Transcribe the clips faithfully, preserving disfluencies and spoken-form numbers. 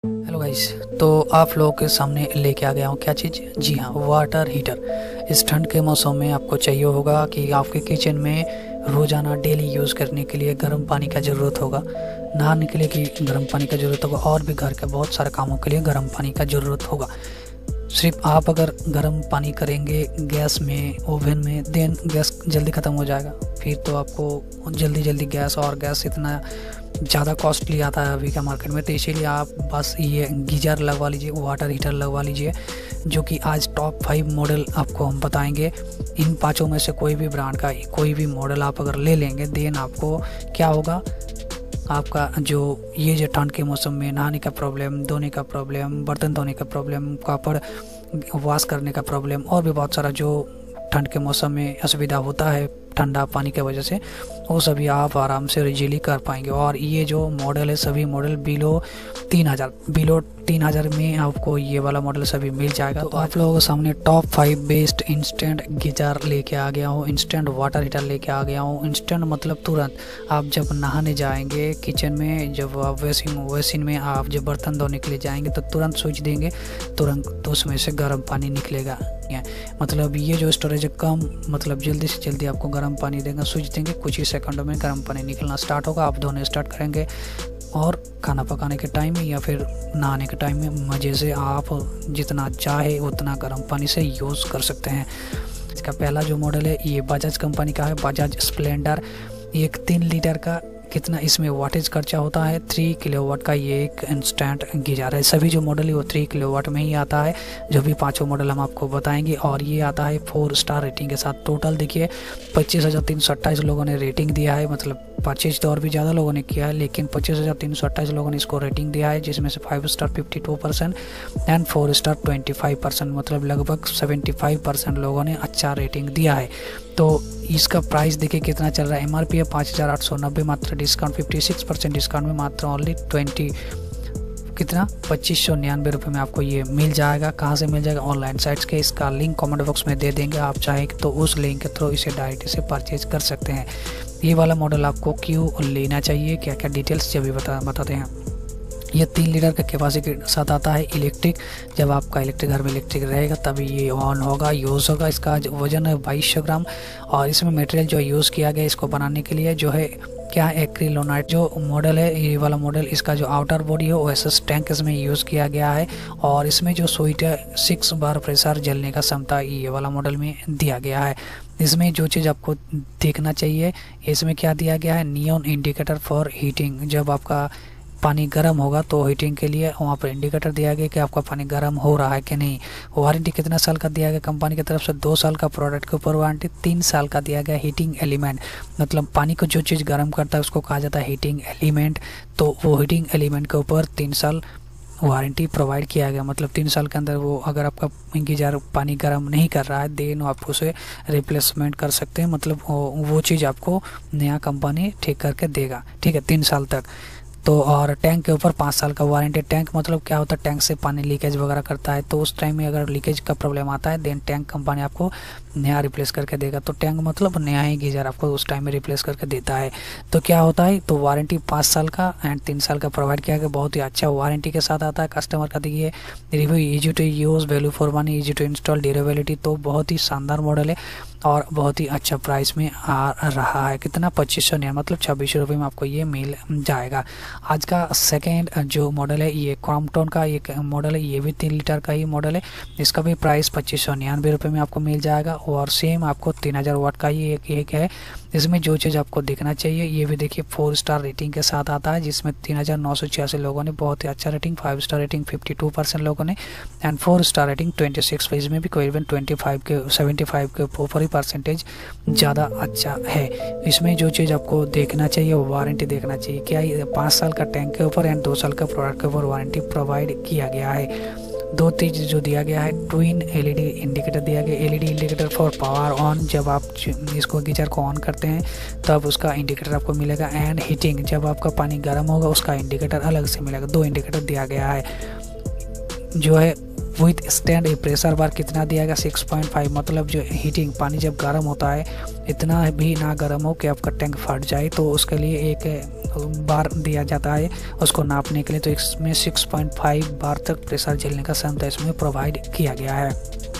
Hello guys, तो आप लोगों के सामने लेके आ गया हूँ क्या चीज़। जी हाँ, वाटर हीटर। इस ठंड के मौसम में आपको चाहिए होगा कि आपके किचन में रोज़ाना डेली यूज़ करने के लिए गर्म पानी का ज़रूरत होगा, नहाने के लिए कि गर्म पानी का ज़रूरत होगा, और भी घर के बहुत सारे कामों के लिए गर्म पानी का ज़रूरत होगा। सिर्फ आप अगर गर्म पानी करेंगे गैस में, ओवन में, देन गैस जल्दी ख़त्म हो जाएगा। फिर तो आपको जल्दी जल्दी गैस, और गैस इतना ज़्यादा कॉस्टली आता है अभी का मार्केट में, तो इसीलिए आप बस ये गीजर लगवा लीजिए, वाटर हीटर लगवा लीजिए, जो कि आज टॉप फाइव मॉडल आपको हम बताएंगे। इन पाँचों में से कोई भी ब्रांड का कोई भी मॉडल आप अगर ले लेंगे, देन आपको क्या होगा, आपका जो ये जो ठंड के मौसम में नहाने का प्रॉब्लम, धोने का प्रॉब्लम, बर्तन धोने का प्रॉब्लम, कपड़ वॉश करने का प्रॉब्लम, और भी बहुत सारा जो ठंड के मौसम में असुविधा होता है ठंडा पानी की वजह से, वो सभी आप आराम से इजीली कर पाएंगे। और ये जो मॉडल है, सभी मॉडल बिलो तीन हज़ार बिलो तीन हज़ार में आपको ये वाला मॉडल सभी मिल जाएगा। तो आप लोगों के सामने top five best instant geyser लेके आ गया हूँ, इंस्टेंट वाटर हीटर लेके आ गया हूँ। इंस्टेंट मतलब तुरंत आप जब नहाने जाएंगे किचन में, जब आप वेसिंग वेसिन में आप जब बर्तन धोने के लिए जाएंगे, तो तुरंत स्विच देंगे, तुरंत तो उसमें से गर्म पानी निकलेगा। मतलब ये जो स्टोरेज है कम, मतलब जल्दी से जल्दी आपको गर्म पानी देगा। स्विच देंगे, कुछ ही सेकंडों में गर्म पानी निकलना स्टार्ट होगा। आप धोने स्टार्ट करेंगे, और खाना पकाने के टाइम में या फिर नहाने के टाइम में मज़े से आप जितना चाहे उतना गर्म पानी से यूज़ कर सकते हैं। इसका पहला जो मॉडल है ये बजाज कंपनी का है, बजाज स्प्लेंडर। एक तीन लीटर का कितना इसमें वाटेज खर्चा होता है, थ्री किलोवाट का ये एक इंस्टेंट गीजर है। सभी जो मॉडल है वो थ्री किलोवाट में ही आता है, जो भी पांचों मॉडल हम आपको बताएंगे। और ये आता है फोर स्टार रेटिंग के साथ। टोटल देखिए पच्चीस हज़ार तीन सौ अट्ठाईस लोगों ने रेटिंग दिया है, मतलब परचेज तो और भी ज़्यादा लोगों ने किया है, लेकिन पच्चीस हज़ार तीन सौ अट्ठाईस लोगों ने इसको रेटिंग दिया है, जिसमें से five star fifty two percent and four star twenty five percent, मतलब लगभग सेवेंटी फाइव परसेंट लोगों ने अच्छा रेटिंग दिया है। तो इसका प्राइस देखिए कितना चल रहा है। एम आर पी है पाँच हज़ार आठ सौ नब्बे, मात्र discount fifty six percent discount में मात्र ओनली ट्वेंटी कितना पच्चीस सौ निन्यानवे रुपये में आपको ये मिल जाएगा। कहाँ से मिल जाएगा? ऑनलाइन साइट्स के। इसका लिंक कमेंट बॉक्स में दे देंगे, आप चाहें तो उस लिंक के थ्रू इसे डायरेक्ट से परचेज कर सकते हैं। ये वाला मॉडल आपको क्यों लेना चाहिए, क्या क्या डिटेल्स जब भी बता बताते हैं। ये तीन लीटर का कैपेसिटी के साथ आता है, इलेक्ट्रिक। जब आपका इलेक्ट्रिक घर में इलेक्ट्रिक रहेगा तभी ये ऑन होगा, यूज़ होगा। इसका वजन है बाईस सौ ग्राम, और इसमें मटेरियल जो यूज़ किया गया इसको बनाने के लिए जो है क्या एक्रिलोनाइट जो मॉडल है, ये वाला मॉडल, इसका जो आउटर बॉडी है वो एस एस टैंक इसमें यूज़ किया गया है। और इसमें जो स्विच है सिक्स बार प्रेशर जलने का क्षमता ये वाला मॉडल में दिया गया है। इसमें जो चीज़ आपको देखना चाहिए, इसमें क्या दिया गया है, नियॉन इंडिकेटर फॉर हीटिंग। जब आपका पानी गर्म होगा तो हीटिंग के लिए वहाँ पर इंडिकेटर दिया गया कि आपका पानी गर्म हो रहा है कि नहीं। वारंटी कितना साल का दिया गया कंपनी की तरफ से? दो साल का प्रोडक्ट के ऊपर वारंटी, तीन साल का दिया गया हीटिंग एलिमेंट। मतलब पानी को जो चीज़ गर्म करता है उसको कहा जाता है हीटिंग एलिमेंट। तो वो हीटिंग एलिमेंट के ऊपर तीन साल वारंटी प्रोवाइड किया गया। मतलब तीन साल के अंदर वो अगर आपका गीजर पानी गर्म नहीं कर रहा है, देन आप उसे रिप्लेसमेंट कर सकते हैं। मतलब वो चीज़ आपको नया कंपनी ठीक करके देगा, ठीक है, तीन साल तक। तो और टैंक के ऊपर पाँच साल का वारंटी। टैंक मतलब क्या होता है, टैंक से पानी लीकेज वगैरह करता है, तो उस टाइम में अगर लीकेज का प्रॉब्लम आता है, देन टैंक कंपनी आपको नया रिप्लेस करके देगा। तो टैंक मतलब नया ही गीजर आपको उस टाइम में रिप्लेस करके देता है। तो क्या होता है, तो वारंटी पाँच साल का एंड तीन साल का प्रोवाइड किया गया, बहुत ही अच्छा वारंटी के साथ आता है। कस्टमर का देखिए review, easy to use, value for money, easy to install, durability. तो बहुत ही शानदार मॉडल है और बहुत ही अच्छा प्राइस में आ रहा है। कितना? पच्चीस सौ निन्यानवे, मतलब छब्बीस सौ रुपये में आपको ये मिल जाएगा। आज का सेकेंड जो मॉडल है ये क्रॉम्पटन का एक मॉडल है, ये भी तीन लीटर का ही मॉडल है। इसका भी प्राइस पच्चीस सौ निन्यानवे रुपये में आपको मिल जाएगा, और सेम आपको तीन हज़ार वाट का ही एक एक है। इसमें जो चीज़ आपको देखना चाहिए, ये भी देखिए फोर स्टार रेटिंग के साथ आता है, जिसमें तीन हज़ार नौ सौ छियासी लोगों ने बहुत ही अच्छा rating, five star rating fifty two percent लोगों ने, and four star rating twenty six. इसमें भी करीबन ट्वेंटी फाइव के सेवेंटी फाइव के ऊपर ही परसेंटेज ज़्यादा अच्छा है। इसमें जो चीज़ आपको देखना चाहिए वो वारंटी देखना चाहिए। क्या ये पाँच साल का टैंक के ऊपर एंड दो साल का प्रोडक्ट के ऊपर वारंटी प्रोवाइड किया गया है। दो चीज़ जो दिया गया है, ट्विन एलईडी इंडिकेटर दिया गया, LED indicator for power on. जब आप इसको गीजर को ऑन करते हैं तब उसका इंडिकेटर आपको मिलेगा, एंड हीटिंग जब आपका पानी गर्म होगा उसका इंडिकेटर अलग से मिलेगा। दो इंडिकेटर दिया गया है। जो है विथ स्टैंड प्रेशर बार कितना दिया गया, सिक्स पॉइंट फाइव। मतलब जो हीटिंग पानी जब गर्म होता है, इतना भी ना गर्म हो कि आपका टैंक फट जाए, तो उसके लिए एक बार दिया जाता है उसको नापने के लिए, तो इसमें सिक्स पॉइंट फाइव बार तक प्रेशर झेलने का क्षमता इसमें प्रोवाइड किया गया है।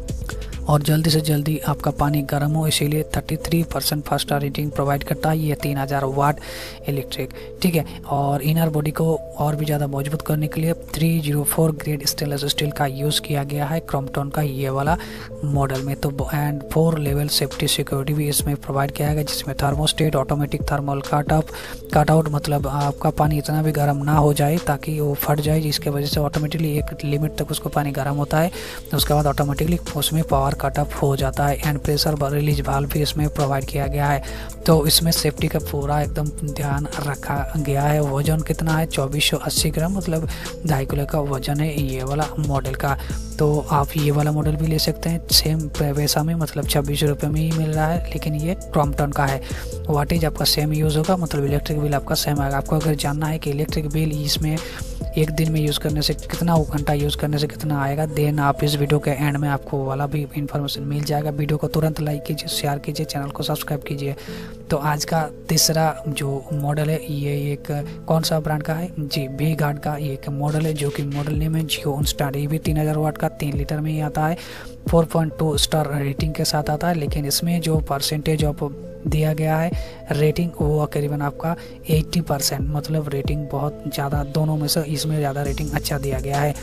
और जल्दी से जल्दी आपका पानी गर्म हो, इसीलिए तैंतीस percent five star rating provide करता है ये तीन हज़ार वाट इलेक्ट्रिक, ठीक है। और इनर बॉडी को और भी ज़्यादा मजबूत करने के लिए तीन सौ चार ग्रेड स्टेनलेस स्टील का यूज़ किया गया है क्रॉम्पटन का ये वाला मॉडल में। तो and four level safety security भी इसमें प्रोवाइड किया गया, जिसमें thermostat, automatic thermal cut off cut out, मतलब आपका पानी इतना भी गर्म ना हो जाए ताकि वो फट जाए, जिसके वजह से ऑटोमेटिकली एक लिमिट तक उसको पानी गर्म होता है, उसके बाद ऑटोमेटिकली उसमें पावर कट ऑफ हो जाता है। एंड प्रेशर रिलीज वाल्व भी इसमें प्रोवाइड किया गया है। तो इसमें सेफ्टी का पूरा एकदम ध्यान रखा गया है। वजन कितना है, चौबीस सौ अस्सी ग्राम, मतलब ढाई किलो का वजन है ये वाला मॉडल का। तो आप ये वाला मॉडल भी ले सकते हैं सेम पैसा में, मतलब छब्बीस रुपये में ही मिल रहा है, लेकिन ये क्रॉम्पटन का है। वाटेज आपका सेम यूज़ होगा, मतलब इलेक्ट्रिक बिल आपका सेम आएगा। आपको अगर जानना है कि इलेक्ट्रिक बिल इसमें एक दिन में यूज़ करने से कितना, घंटा यूज़ करने से कितना आएगा, देन आप इस वीडियो के एंड में आपको वाला भी इंफॉर्मेशन मिल जाएगा। वीडियो को तुरंत लाइक कीजिए, शेयर कीजिए, चैनल को सब्सक्राइब कीजिए। तो आज का तीसरा जो मॉडल है ये एक कौन सा ब्रांड का है जी, वी गार्ड का ये एक मॉडल है, जो कि मॉडल नेम है जियो इंस्टेंट। ये भी तीन हज़ार वाट का तीन लीटर में ही आता है, four point two star rating के साथ आता है। लेकिन इसमें जो परसेंटेज ऑफ दिया गया है रेटिंग वो करीबन आपका अस्सी परसेंट, मतलब रेटिंग बहुत ज़्यादा, दोनों में से इसमें ज़्यादा रेटिंग अच्छा दिया गया है।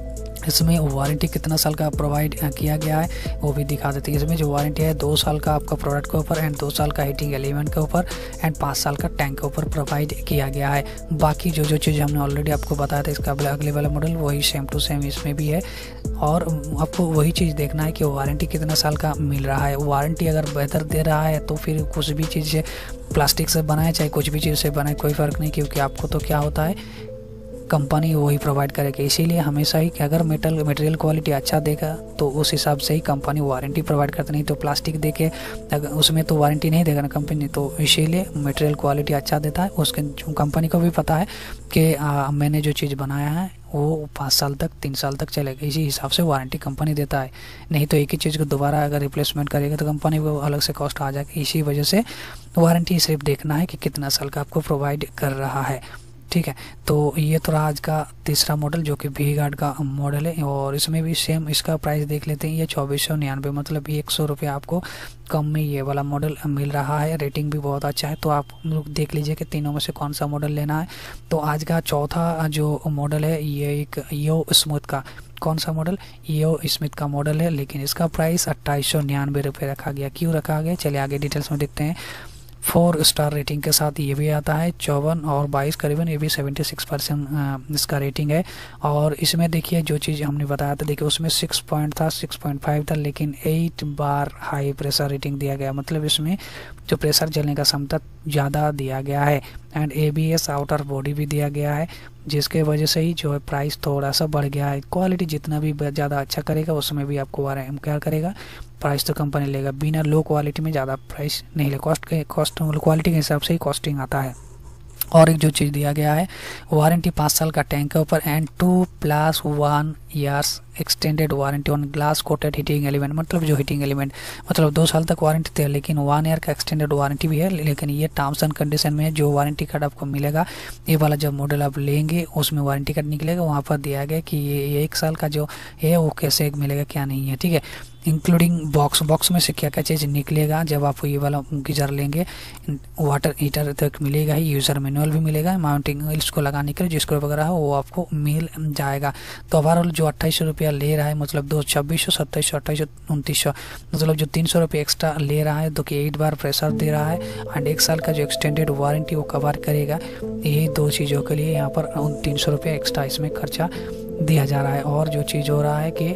इसमें वारंटी कितना साल का प्रोवाइड किया गया है वो भी दिखा देते हैं। इसमें जो वारंटी है दो साल का आपका प्रोडक्ट के ऊपर, एंड दो साल का हीटिंग एलिमेंट के ऊपर, एंड पाँच साल का टैंक के ऊपर प्रोवाइड किया गया है। बाकी जो जो चीज़ हमने ऑलरेडी आपको बताया था इसका अगले वाला मॉडल वही सेम टू सेम इसमें भी है। और आपको वही चीज़ देखना है कि वारंटी कितना साल का मिल रहा है। वारंटी अगर बेहतर दे रहा है तो फिर कुछ भी चीज़ प्लास्टिक से बनाए चाहे कुछ भी चीज़ से बनाए कोई फ़र्क नहीं, क्योंकि आपको तो क्या होता है कंपनी वही प्रोवाइड करेगी। इसीलिए हमेशा ही कि अगर मेटल मटेरियल क्वालिटी अच्छा देगा तो उस हिसाब से ही कंपनी वारंटी प्रोवाइड करती, नहीं तो प्लास्टिक दे के उसमें तो वारंटी नहीं देगा ना कंपनी। तो इसीलिए मटेरियल क्वालिटी अच्छा देता है, उसके कंपनी को भी पता है कि आ, मैंने जो चीज़ बनाया है वो पाँच साल तक तीन साल तक चलेगा, इसी हिसाब से वारंटी कंपनी देता है। नहीं तो एक ही चीज़ को दोबारा अगर रिप्लेसमेंट करेगा तो कंपनी को अलग से कॉस्ट आ जाएगी। इसी वजह से वारंटी सिर्फ देखना है कि कितना साल का आपको प्रोवाइड कर रहा है, ठीक है। तो ये तो रहा आज का तीसरा मॉडल जो कि वी गार्ड का मॉडल है। और इसमें भी सेम इसका प्राइस देख लेते हैं, ये चौबीस सौ निन्यानवे, मतलब एक सौ रुपये आपको कम में ये वाला मॉडल मिल रहा है। रेटिंग भी बहुत अच्छा है। तो आप लोग देख लीजिए कि तीनों में से कौन सा मॉडल लेना है। तो आज का चौथा जो मॉडल है ये एक यो स्मूथ का, कौन सा मॉडल, यो स्मिथ का मॉडल है, लेकिन इसका प्राइस अट्ठाईस सौ निन्यानवे रुपये रखा गया। क्यों रखा गया चलिए आगे डिटेल्स में देखते हैं। फोर स्टार रेटिंग के साथ ये भी आता है, चौवन और बाईस करीबन, ये भी सेवेंटी सिक्स परसेंट इसका रेटिंग है। और इसमें देखिए जो चीज़ हमने बताया था, देखिए उसमें सिक्स पॉइंट था, सिक्स पॉइंट फाइव था, लेकिन eight bar high pressure rating दिया गया, मतलब इसमें जो प्रेशर झेलने का क्षमता ज़्यादा दिया गया है। And A B S outer body भी दिया गया है, जिसके वजह से ही जो है प्राइस थोड़ा सा बढ़ गया है। क्वालिटी जितना भी ज़्यादा अच्छा करेगा उसमें भी आपको वारंटी क्या करेगा, प्राइस तो कंपनी लेगा। बिना लो क्वालिटी में ज़्यादा प्राइस नहीं ले, कॉस्ट के कॉस्ट क्वालिटी के हिसाब से ही कॉस्टिंग आता है। और एक जो चीज़ दिया गया है वारंटी पाँच साल का टैंक के ऊपर, and two plus one years extended warranty on glass coated heating element, मतलब जो हीटिंग एलिमेंट, मतलब दो साल तक वारंटी थे, लेकिन वन ईयर का एक्सटेंडेड वारंटी भी है। लेकिन ये टर्म्स एंड कंडीशन में जो वारंटी कार्ड आपको मिलेगा, ये वाला जब मॉडल आप लेंगे उसमें वारंटी कार्ड निकलेगा, वहाँ पर दिया गया कि ये एक साल का जो है वो कैसे मिलेगा क्या नहीं है, ठीक है। इंक्लूडिंग बॉक्स बॉक्स में से क्या क्या चीज़ निकलेगा जब आप ये वाला गीजर लेंगे, वाटर हीटर तक मिलेगा ही, यूज़र मैनुअल भी मिलेगा, माउंटिंग इसको लगाने के लिए जिसको वगैरह हो वो आपको मिल जाएगा। तो ओवरऑल जो अट्ठाईस सौ रुपया ले रहा है, मतलब दो छब्बीस सौ सत्ताईस सौ अट्ठाईस सौ उनतीस सौ, मतलब जो तीन सौ रुपये एक्स्ट्रा ले रहा है, तो कि एट बार प्रेशर दे रहा है, एंड एक साल का जो एक्सटेंडेड वारंटी वो कवर करेगा। यही दो चीज़ों के लिए यहाँ पर उन तीन सौ रुपये एक्स्ट्रा इसमें खर्चा दिया जा रहा है। और जो चीज़ हो रहा है कि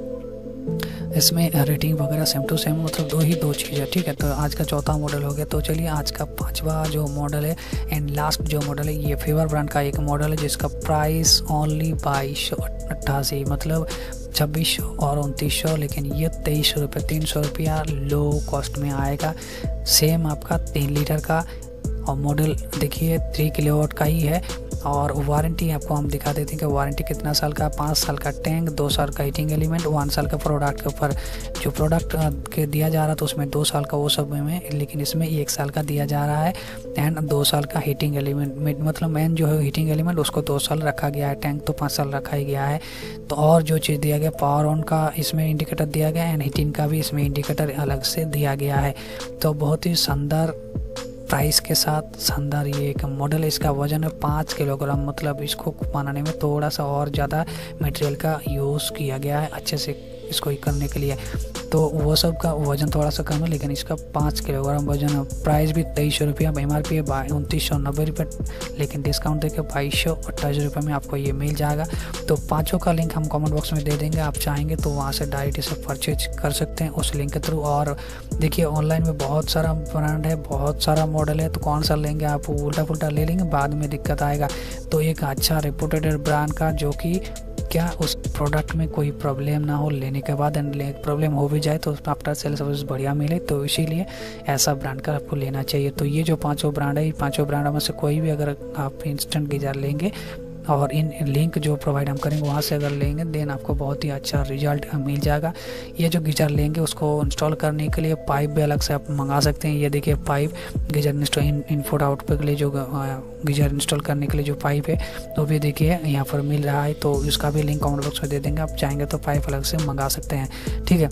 इसमें रेटिंग वगैरह सेम टू सेम, मतलब दो ही दो चीज़ है, ठीक है। तो आज का चौथा मॉडल हो गया। तो चलिए आज का पांचवा जो मॉडल है एंड लास्ट जो मॉडल है ये फेवर ब्रांड का एक मॉडल है, जिसका प्राइस ओनली बाईस सौ अट्ठासी, मतलब छब्बीस सौ और उनतीस सौ, लेकिन ये तेईस सौ रुपये तीन सौ रुपया लो कॉस्ट में आएगा। सेम आपका तीन लीटर का और मॉडल देखिए थ्री किलोवाट का ही है। और वारंटी आपको हम दिखा देते हैं कि वारंटी कितना साल का, पाँच साल का टैंक, दो साल का हीटिंग एलिमेंट, वन साल का प्रोडक्ट के ऊपर जो प्रोडक्ट के दिया जा रहा था उसमें दो साल का वो सब में, लेकिन इसमें एक साल का दिया जा रहा है। एंड दो साल का हीटिंग एलिमेंट, मतलब मेन जो है हीटिंग एलिमेंट उसको दो साल रखा गया है, टैंक तो पाँच साल रखा ही गया है। तो और जो चीज़ दिया गया पावर ऑन का इसमें इंडिकेटर दिया गया एंड हीटिंग का भी इसमें इंडिकेटर अलग से दिया गया है। तो बहुत ही शानदार प्राइस के साथ शानदार ये एक मॉडल है। इसका वजन है पाँच किलोग्राम, मतलब इसको बनाने में थोड़ा सा और ज़्यादा मटेरियल का यूज़ किया गया है अच्छे से इसको करने के लिए। तो वो सब का वज़न थोड़ा सा कम है, लेकिन इसका पाँच किलोग्राम वजन है। प्राइस भी तेईस सौ रुपया एम आर पी है, उनतीस सौ नब्बे रुपये, लेकिन डिस्काउंट देकर बाईस सौ अट्ठाईस रुपये में आपको ये मिल जाएगा। तो पाँचों का लिंक हम कमेंट बॉक्स में दे देंगे, आप चाहेंगे तो वहाँ से डायरेक्ट इसे परचेज कर सकते हैं उस लिंक के थ्रू। और देखिए ऑनलाइन में बहुत सारा ब्रांड है, बहुत सारा मॉडल है, तो कौन सा लेंगे आप उल्टा पुल्टा ले लेंगे, बाद में दिक्कत आएगा। तो एक अच्छा रेपुटेड ब्रांड का जो कि क्या उस प्रोडक्ट में कोई प्रॉब्लम ना हो लेने के बाद, एंड प्रॉब्लम हो भी जाए तो आफ्टर सेल सर्विस बढ़िया मिले, तो इसीलिए ऐसा ब्रांड का आपको लेना चाहिए। तो ये जो पांचों ब्रांड है, पांचों ब्रांडों में से कोई भी अगर आप इंस्टेंट गीजर लेंगे और इन लिंक जो प्रोवाइड हम करेंगे वहाँ से अगर लेंगे देन आपको बहुत ही अच्छा रिजल्ट मिल जाएगा। ये जो गीजर लेंगे उसको इंस्टॉल करने के लिए पाइप भी अलग से आप मंगा सकते हैं। ये देखिए pipe geyser install input output के लिए जो गीजर इंस्टॉल करने के लिए जो पाइप है वो भी देखिए यहाँ पर मिल रहा है। तो इसका भी लिंक कमेंट बॉक्स में दे देंगे, आप चाहेंगे तो पाइप अलग से मंगा सकते हैं, ठीक है।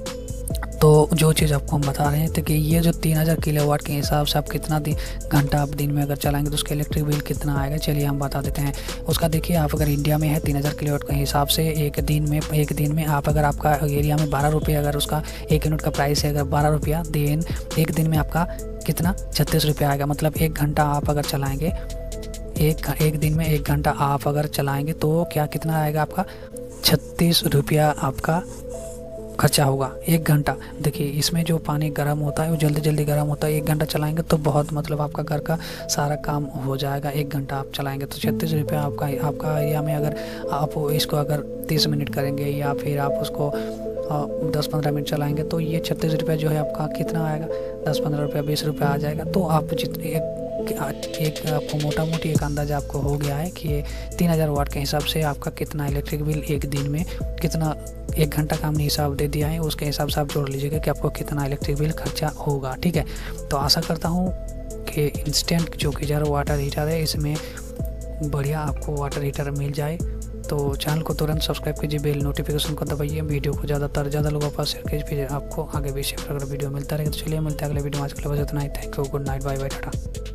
तो जो चीज़ आपको हम बता रहे हैं तो कि ये जो तीन हज़ार किलोवाट के हिसाब से आप कितना दिन घंटा आप दिन में अगर चलाएंगे तो उसका इलेक्ट्रिक बिल कितना आएगा, चलिए हम बता देते हैं उसका। देखिए आप अगर इंडिया में है तीन हज़ार किलोवाट के हिसाब से एक दिन में एक दिन में आप अगर आपका एरिया में बारह रुपये अगर उसका एक यूनिट का प्राइस है अगर बारह रुपया, देन एक दिन में आपका कितना छत्तीस रुपया आएगा। मतलब एक घंटा आप अगर चलाएँगे, एक एक दिन में एक घंटा आप अगर चलाएँगे तो क्या कितना आएगा आपका छत्तीस रुपया आपका खर्चा होगा एक घंटा। देखिए इसमें जो पानी गर्म होता है वो जल्दी जल्दी गर्म होता है, एक घंटा चलाएंगे तो बहुत मतलब आपका घर का सारा काम हो जाएगा। एक घंटा आप चलाएंगे तो छत्तीस रुपये आपका आपका एरिया में अगर आप इसको अगर तीस मिनट करेंगे या फिर आप उसको दस पंद्रह मिनट चलाएंगे तो ये छत्तीस रुपये जो है आपका कितना आएगा, दस पंद्रह रुपया बीस रुपये आ जाएगा। तो आप जितने एक एक आपको मोटा मोटी एक अंदाज़ा आपको हो गया है कि तीन हज़ार वाट के हिसाब से आपका कितना इलेक्ट्रिक बिल एक दिन में कितना, एक घंटा का हमने हिसाब दे दिया है, उसके हिसाब से आप जोड़ लीजिएगा कि आपको कितना इलेक्ट्रिक बिल खर्चा होगा, ठीक है। तो आशा करता हूँ कि इंस्टेंट जो गीजर वाटर हीटर है इसमें बढ़िया आपको वाटर हीटर मिल जाए। तो चैनल को तुरंत सब्सक्राइब कीजिए, बेल नोटिफिकेशन को दबाइए, वीडियो को ज़्यादातर ज़्यादा लोगों के पास शेयर कीजिए, फिर आपको आगे भी शेयर अगर वीडियो मिलता रहेगा। तो चलिए मिलता है अगले वीडियो में, आज के लिए बस इतना ही। Thank you, good night, bye bye, Tata.